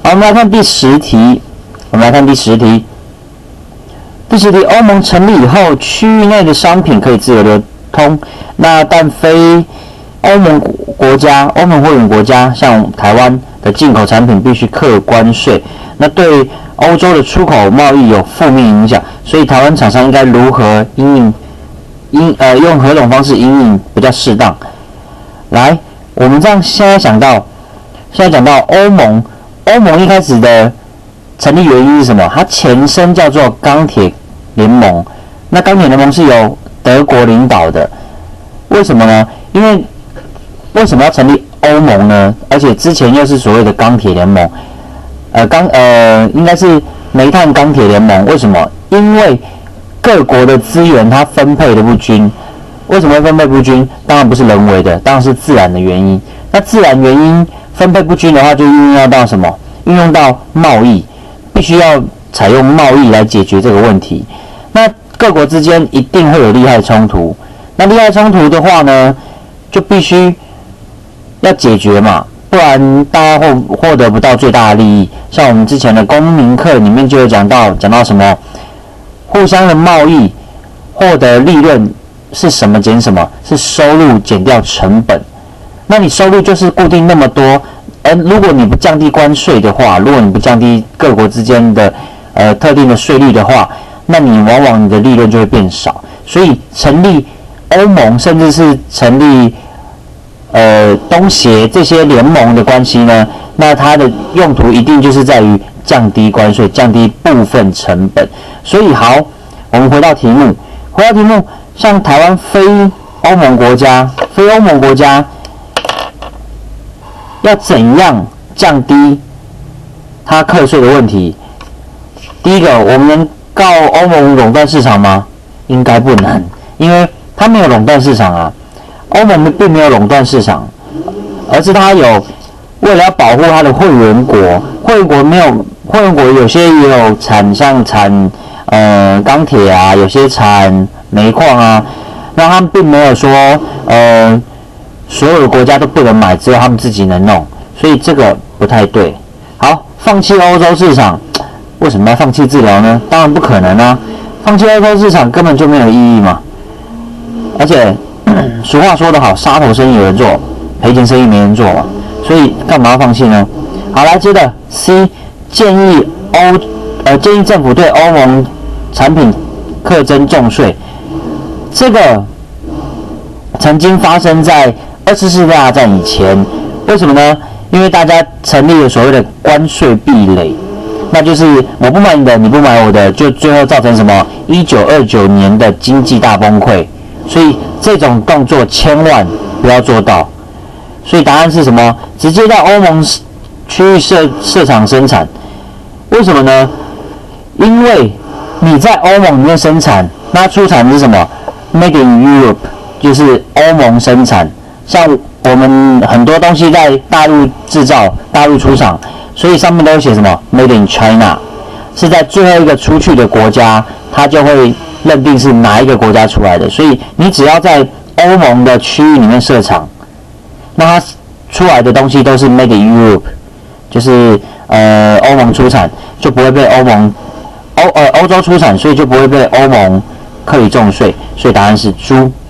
好，我们来看第10题。第10题，欧盟成立以后，区域内的商品可以自由流通，但非欧盟会员国家，像台湾的进口产品必须课关税，那对欧洲的出口贸易有负面影响，所以台湾厂商应该如何用何种方式因应比较适当？来，我们现在讲到欧盟一开始的成立原因是什么？它前身叫做钢铁联盟，那钢铁联盟是由德国领导的，为什么呢？因为为什么要成立欧盟呢？而且之前又是所谓的钢铁联盟，应该是煤炭钢铁联盟。为什么？因为各国的资源它分配的不均。为什么会分配不均？当然不是人为的，当然是自然的原因。那自然原因分配不均的话，就运用到什么？运用到贸易，必须要采用贸易来解决这个问题。那各国之间一定会有利害冲突。那利害冲突的话呢，就必须要解决嘛，不然大家获得不到最大的利益。像我们之前的公民课里面就有讲到什么，互相的贸易获得利润是什么减什么？是收入减掉成本。那你收入就是固定那么多，如果你不降低关税的话，如果你不降低各国之间的特定的税率的话，那你往往你的利润就会变少。所以成立欧盟，甚至是成立东协这些联盟的关系呢，那它的用途一定就是在于降低关税，降低部分成本。所以好，我们回到题目，像台湾非欧盟国家要怎样降低它课税的问题？第一个，我们能告欧盟垄断市场吗？应该不能，因为它没有垄断市场啊。欧盟并没有垄断市场，而是它有为了要保护它的会员国，会员国有些也有产钢铁啊，有些产煤矿啊，那他们并没有说所有的国家都不能买，只有他们自己能弄，所以这个不太对。好，放弃欧洲市场，为什么要放弃治疗呢？当然不可能啊，放弃欧洲市场根本就没有意义嘛。而且俗话说得好，杀头生意有人做，赔钱生意没人做嘛，所以干嘛要放弃呢？好，来接着 C 建议政府对欧盟产品课征重税，这个曾经发生在2次世界大战以前。为什么呢？因为大家成立了所谓的关税壁垒，那就是我不买你的，你不买我的，就最后造成什么1929年的经济大崩溃。所以这种动作千万不要做到。所以答案是什么？直接在欧盟区域设厂生产。为什么呢？因为你在欧盟里面生产，那出产是什么 ？Made in Europe， 就是欧盟生产。像我们很多东西在大陆制造、大陆出厂，所以上面都会写什么 Made in China， 是在最后一个出去的国家，它就会认定是哪一个国家出来的。所以你只要在欧盟的区域里面设厂，那它出来的东西都是 Made in Europe， 就是欧盟出产，就不会被欧洲出产，所以就不会被欧盟课以重税。所以答案是猪。